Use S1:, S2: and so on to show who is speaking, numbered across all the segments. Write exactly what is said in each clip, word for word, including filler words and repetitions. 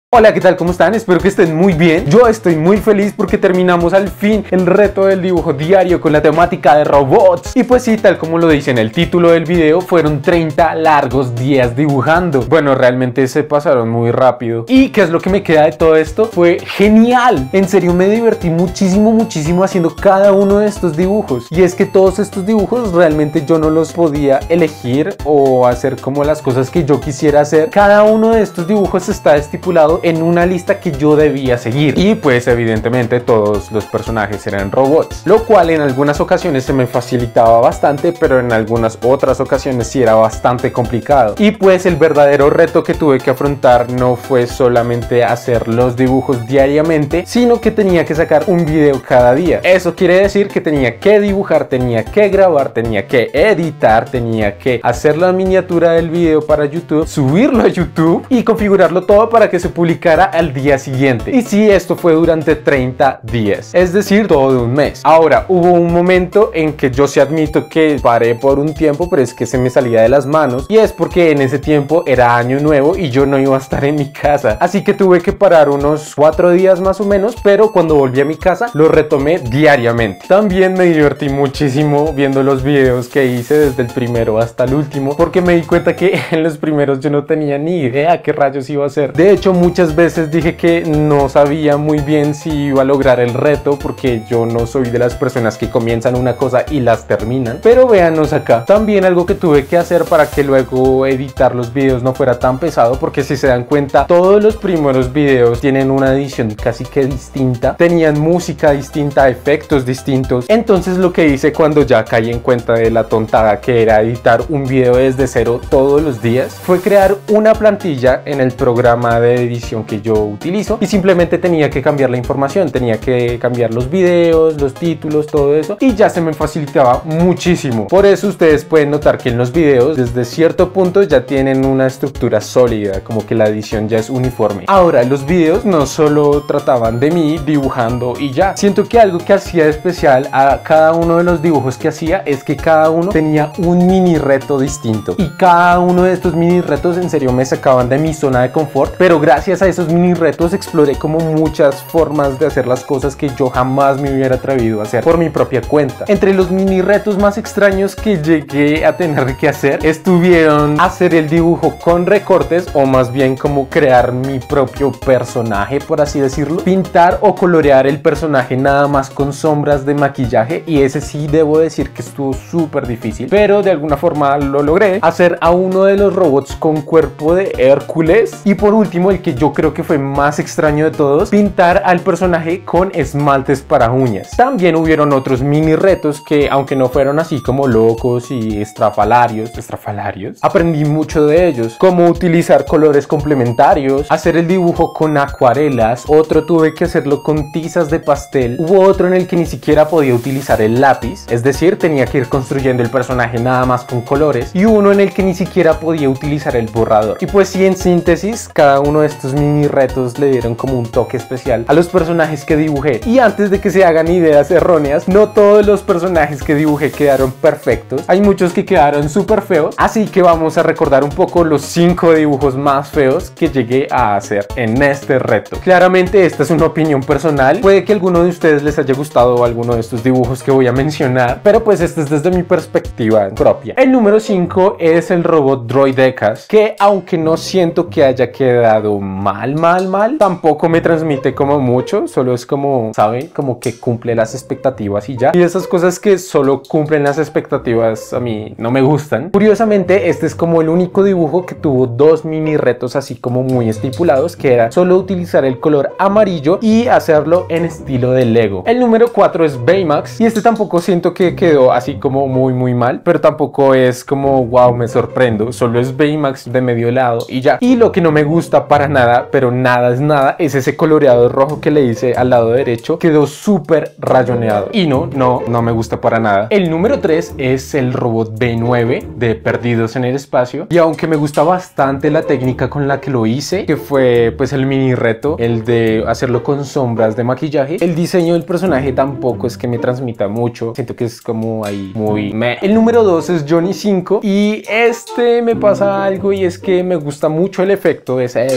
S1: Hola, ¿qué tal? ¿Cómo están? Espero que estén muy bien. Yo estoy muy feliz porque terminamos al fin el reto del dibujo diario con la temática de robots. Y pues sí, tal como lo dice en el título del video, fueron treinta largos días dibujando. Bueno, realmente se pasaron muy rápido. ¿Y qué es lo que me queda de todo esto? Fue genial. En serio, me divertí muchísimo, muchísimo haciendo cada uno de estos dibujos. Y es que todos estos dibujos realmente yo no los podía elegir o hacer como las cosas que yo quisiera hacer. Cada uno de estos dibujos está estipulado en una lista que yo debía seguir, y pues evidentemente todos los personajes eran robots, lo cual en algunas ocasiones se me facilitaba bastante, pero en algunas otras ocasiones sí era bastante complicado. Y pues el verdadero reto que tuve que afrontar no fue solamente hacer los dibujos diariamente, sino que tenía que sacar un video cada día. Eso quiere decir que tenía que dibujar, tenía que grabar, tenía que editar, tenía que hacer la miniatura del video para YouTube, subirlo a YouTube y configurarlo todo para que se publique al día siguiente. Y sí, esto fue durante treinta días, es decir, todo un mes. Ahora, hubo un momento en que yo sí admito que paré por un tiempo, pero es que se me salía de las manos, y es porque en ese tiempo era año nuevo y yo no iba a estar en mi casa, así que tuve que parar unos cuatro días más o menos, pero cuando volví a mi casa lo retomé diariamente. También me divertí muchísimo viendo los videos que hice desde el primero hasta el último, porque me di cuenta que en los primeros yo no tenía ni idea qué rayos iba a hacer. De hecho, muchas Muchas veces dije que no sabía muy bien si iba a lograr el reto, porque yo no soy de las personas que comienzan una cosa y las terminan. Pero véanos acá. También algo que tuve que hacer para que luego editar los videos no fuera tan pesado, porque si se dan cuenta, todos los primeros videos tienen una edición casi que distinta, tenían música distinta, efectos distintos. Entonces lo que hice cuando ya caí en cuenta de la tontada que era editar un video desde cero todos los días, fue crear una plantilla en el programa de edición que yo utilizo, y simplemente tenía que cambiar la información, tenía que cambiar los videos, los títulos, todo eso, y ya se me facilitaba muchísimo. Por eso ustedes pueden notar que en los videos desde cierto punto ya tienen una estructura sólida, como que la edición ya es uniforme. Ahora, los videos no solo trataban de mí dibujando y ya. Siento que algo que hacía especial a cada uno de los dibujos que hacía es que cada uno tenía un mini reto distinto, y cada uno de estos mini retos en serio me sacaban de mi zona de confort, pero gracias a esos mini retos exploré como muchas formas de hacer las cosas que yo jamás me hubiera atrevido a hacer por mi propia cuenta. Entre los mini retos más extraños que llegué a tener que hacer estuvieron hacer el dibujo con recortes, o más bien como crear mi propio personaje, por así decirlo, pintar o colorear el personaje nada más con sombras de maquillaje, y ese sí debo decir que estuvo súper difícil, pero de alguna forma lo logré. Hacer a uno de los robots con cuerpo de Hércules, y por último el que yo creo que fue más extraño de todos, pintar al personaje con esmaltes para uñas. También hubieron otros mini retos que, aunque no fueron así como locos y estrafalarios, estrafalarios, aprendí mucho de ellos, como utilizar colores complementarios, hacer el dibujo con acuarelas. Otro tuve que hacerlo con tizas de pastel. Hubo otro en el que ni siquiera podía utilizar el lápiz, es decir, tenía que ir construyendo el personaje nada más con colores, y uno en el que ni siquiera podía utilizar el borrador. Y pues sí, en síntesis, cada uno de estos mini retos le dieron como un toque especial a los personajes que dibujé. Y antes de que se hagan ideas erróneas, no todos los personajes que dibujé quedaron perfectos, hay muchos que quedaron súper feos, así que vamos a recordar un poco los cinco dibujos más feos que llegué a hacer en este reto. Claramente esta es una opinión personal, puede que a alguno de ustedes les haya gustado alguno de estos dibujos que voy a mencionar, pero pues este es desde mi perspectiva propia. El número cinco es el robot Droidecas, que aunque no siento que haya quedado mal, mal, mal, tampoco me transmite como mucho, solo es como, ¿saben? Como que cumple las expectativas y ya. Y esas cosas que solo cumplen las expectativas a mí no me gustan. Curiosamente, este es como el único dibujo que tuvo dos mini retos así como muy estipulados, que era solo utilizar el color amarillo y hacerlo en estilo de Lego. El número cuatro es Baymax, y este tampoco siento que quedó así como muy muy mal, pero tampoco es como wow, me sorprendo, solo es Baymax de medio lado y ya. Y lo que no me gusta para nada, pero nada es nada, es ese coloreado rojo que le hice al lado derecho, quedó súper rayoneado y no, no, no me gusta para nada. El número tres es el robot B nueve de Perdidos en el Espacio, y aunque me gusta bastante la técnica con la que lo hice, que fue pues el mini reto, el de hacerlo con sombras de maquillaje, el diseño del personaje tampoco es que me transmita mucho, siento que es como ahí muy meh. El número dos es Johnny cinco, y este me pasa algo, y es que me gusta mucho el efecto ese de funk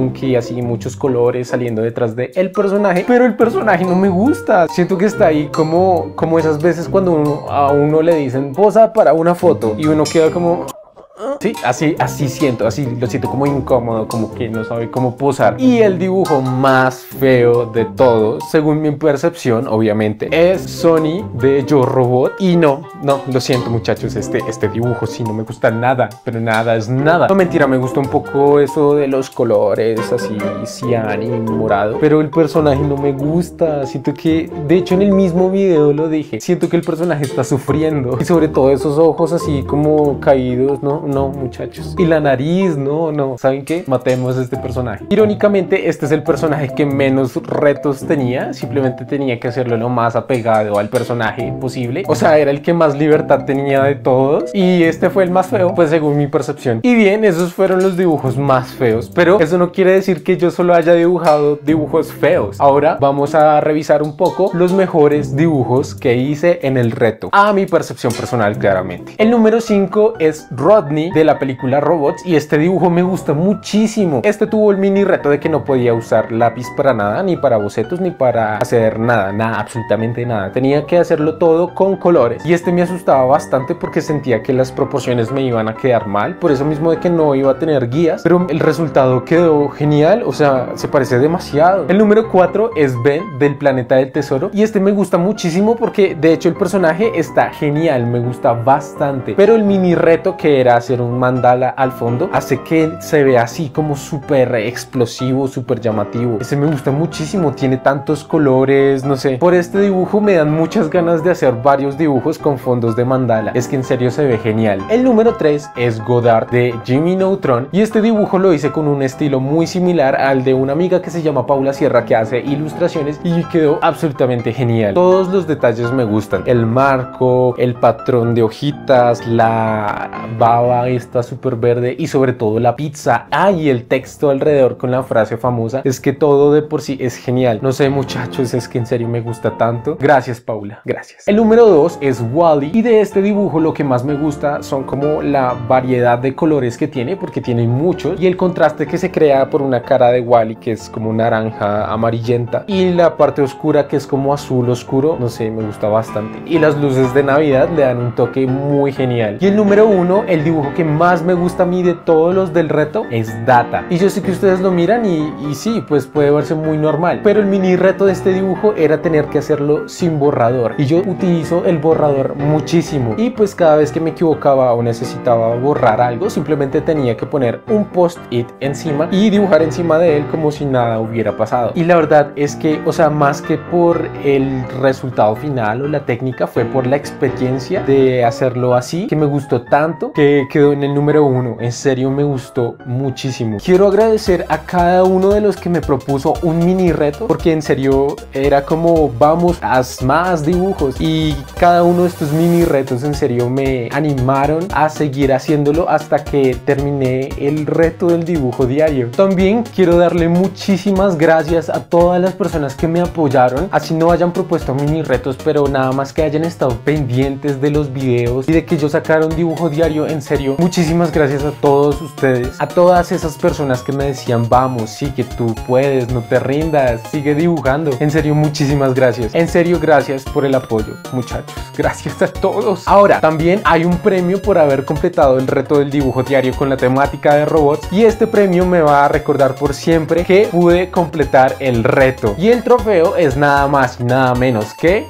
S1: funky, así muchos colores saliendo detrás de el personaje, pero el personaje no me gusta. Siento que está ahí como, como esas veces cuando uno, a uno le dicen posa para una foto y uno queda como... Sí, así, así siento, así lo siento como incómodo, como que no sabe cómo posar. Y el dibujo más feo de todos, según mi percepción, obviamente, es Sonny de Yo Robot. Y no, no, lo siento muchachos, este, este dibujo sí no me gusta nada, pero nada es nada. No, mentira, me gusta un poco eso de los colores, así cian y morado, pero el personaje no me gusta. Siento que, de hecho en el mismo video lo dije, siento que el personaje está sufriendo. Y sobre todo esos ojos así como caídos, ¿no? No, muchachos. Y la nariz, no, no. ¿Saben qué? Matemos a este personaje. Irónicamente, este es el personaje que menos retos tenía. Simplemente tenía que hacerlo lo más apegado al personaje posible. O sea, era el que más libertad tenía de todos. Y este fue el más feo, pues según mi percepción. Y bien, esos fueron los dibujos más feos. Pero eso no quiere decir que yo solo haya dibujado dibujos feos. Ahora vamos a revisar un poco los mejores dibujos que hice en el reto. A mi percepción personal, claramente. El número cinco es Rodney de la película Robots, y este dibujo me gusta muchísimo. Este tuvo el mini reto de que no podía usar lápiz para nada, ni para bocetos, ni para hacer nada, nada, absolutamente nada. Tenía que hacerlo todo con colores, y este me asustaba bastante porque sentía que las proporciones me iban a quedar mal, por eso mismo de que no iba a tener guías, pero el resultado quedó genial, o sea, se parece demasiado. El número cuatro es Ben del Planeta del Tesoro, y este me gusta muchísimo porque de hecho el personaje está genial, me gusta bastante, pero el mini reto que era hacer un mandala al fondo hace que se vea así como súper explosivo, súper llamativo. Ese me gusta muchísimo, tiene tantos colores, no sé. Por este dibujo me dan muchas ganas de hacer varios dibujos con fondos de mandala. Es que en serio se ve genial. El número tres es Godard de Jimmy Neutron, y este dibujo lo hice con un estilo muy similar al de una amiga que se llama Paula Sierra, que hace ilustraciones, y quedó absolutamente genial. Todos los detalles me gustan. El marco, el patrón de hojitas, la baba está súper verde, y sobre todo la pizza. Ah, y el texto alrededor con la frase famosa. Es que todo de por sí es genial. No sé, muchachos, es que en serio me gusta tanto. Gracias, Paula, gracias. El número dos es Wall-E, y de este dibujo lo que más me gusta son como la variedad de colores que tiene, porque tiene muchos, y el contraste que se crea por una cara de Wall-E que es como naranja amarillenta, y la parte oscura que es como azul oscuro. No sé, me gusta bastante, y las luces de Navidad le dan un toque muy genial. Y el número uno, el dibujo que más me gusta a mí de todos los del reto, es Data. Y yo sé que ustedes lo miran y, y sí, pues puede verse muy normal, pero el mini reto de este dibujo era tener que hacerlo sin borrador, y yo utilizo el borrador muchísimo, y pues cada vez que me equivocaba o necesitaba borrar algo, simplemente tenía que poner un post-it encima y dibujar encima de él como si nada hubiera pasado. Y la verdad es que, o sea, más que por el resultado final o la técnica, fue por la experiencia de hacerlo así, que me gustó tanto que quedó en el número uno. En serio me gustó muchísimo. Quiero agradecer a cada uno de los que me propuso un mini reto, porque en serio era como vamos, haz más dibujos, y cada uno de estos mini retos en serio me animaron a seguir haciéndolo hasta que terminé el reto del dibujo diario. También quiero darle muchísimas gracias a todas las personas que me apoyaron, así no hayan propuesto mini retos, pero nada más que hayan estado pendientes de los videos y de que yo sacara un dibujo diario. En serio, muchísimas gracias a todos ustedes, a todas esas personas que me decían vamos, sí que tú puedes, no te rindas, sigue dibujando. En serio, muchísimas gracias. En serio, gracias por el apoyo, muchachos. Gracias a todos. Ahora, también hay un premio por haber completado el reto del dibujo diario con la temática de robots, y este premio me va a recordar por siempre que pude completar el reto. Y el trofeo es nada más y nada menos que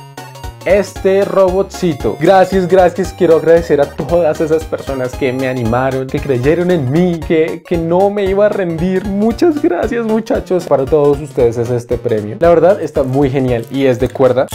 S1: este robotcito. Gracias, gracias. Quiero agradecer a todas esas personas que me animaron, que creyeron en mí, que, que no me iba a rendir. Muchas gracias, muchachos. Para todos ustedes es este premio. La verdad está muy genial y es de cuerda.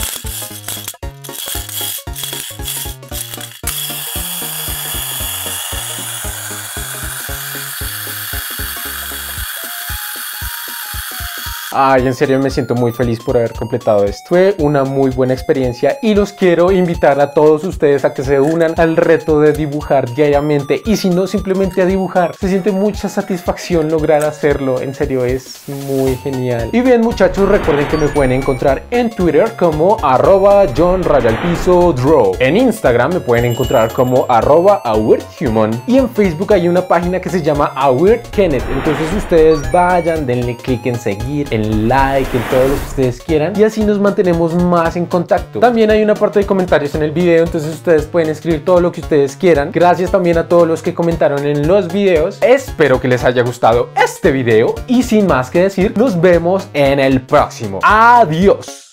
S1: Ay, en serio me siento muy feliz por haber completado esto. Fue una muy buena experiencia y los quiero invitar a todos ustedes a que se unan al reto de dibujar diariamente, y si no, simplemente a dibujar. Se siente mucha satisfacción lograr hacerlo, en serio es muy genial. Y bien muchachos, recuerden que me pueden encontrar en Twitter como arroba John Rayalpizo Draw. En Instagram me pueden encontrar como arroba aweirdhuman, y en Facebook hay una página que se llama aweirdkenneth. Entonces ustedes vayan, denle clic en seguir, en like, en todo lo que ustedes quieran, y así nos mantenemos más en contacto. También hay una parte de comentarios en el video, entonces ustedes pueden escribir todo lo que ustedes quieran. Gracias también a todos los que comentaron en los videos. Espero que les haya gustado este video y sin más que decir, nos vemos en el próximo. Adiós.